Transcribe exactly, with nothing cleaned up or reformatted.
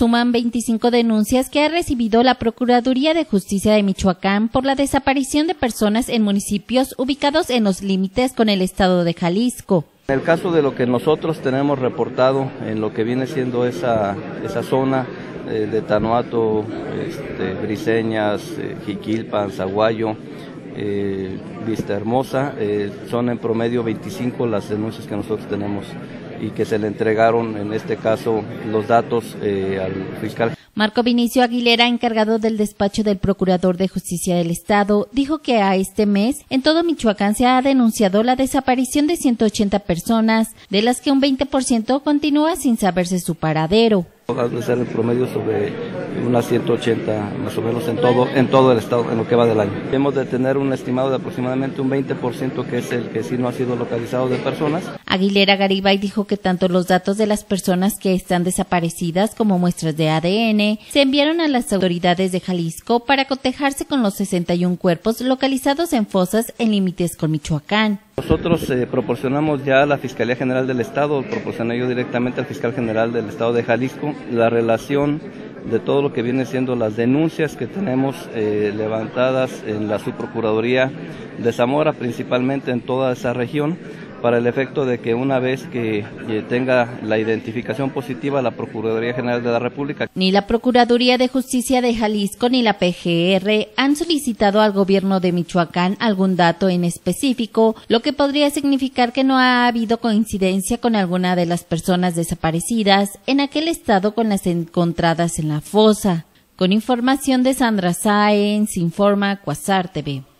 suman veinticinco denuncias que ha recibido la Procuraduría de Justicia de Michoacán por la desaparición de personas en municipios ubicados en los límites con el estado de Jalisco. En el caso de lo que nosotros tenemos reportado en lo que viene siendo esa, esa zona eh, de Tanuato, este, Briseñas, eh, Jiquilpan, Zaguayo, eh, Vista Hermosa, eh, son en promedio veinticinco las denuncias que nosotros tenemos y que se le entregaron en este caso los datos eh, al fiscal. Marco Vinicio Aguilera, encargado del despacho del Procurador de Justicia del Estado, dijo que a este mes en todo Michoacán se ha denunciado la desaparición de ciento ochenta personas, de las que un veinte por ciento continúa sin saberse su paradero. Ha de ser en promedio sobre unas ciento ochenta más o menos en todo en todo el estado en lo que va del año. Hemos de tener un estimado de aproximadamente un veinte por ciento que es el que sí no ha sido localizado de personas. Aguilera Garibay dijo que tanto los datos de las personas que están desaparecidas como muestras de A D N se enviaron a las autoridades de Jalisco para cotejarse con los sesenta y un cuerpos localizados en fosas en límites con Michoacán. Nosotros eh, proporcionamos ya a la Fiscalía General del Estado, proporcioné yo directamente al Fiscal General del Estado de Jalisco, la relación de todo lo que viene siendo las denuncias que tenemos eh, levantadas en la Subprocuraduría de Zamora, principalmente en toda esa región, para el efecto de que una vez que eh, tenga la identificación positiva la Procuraduría General de la República. Ni la Procuraduría de Justicia de Jalisco ni la P G R han solicitado al gobierno de Michoacán algún dato en específico, lo que podría significar que no ha habido coincidencia con alguna de las personas desaparecidas en aquel estado con las encontradas en la fosa. Con información de Sandra Sáenz, informa Quasar T V.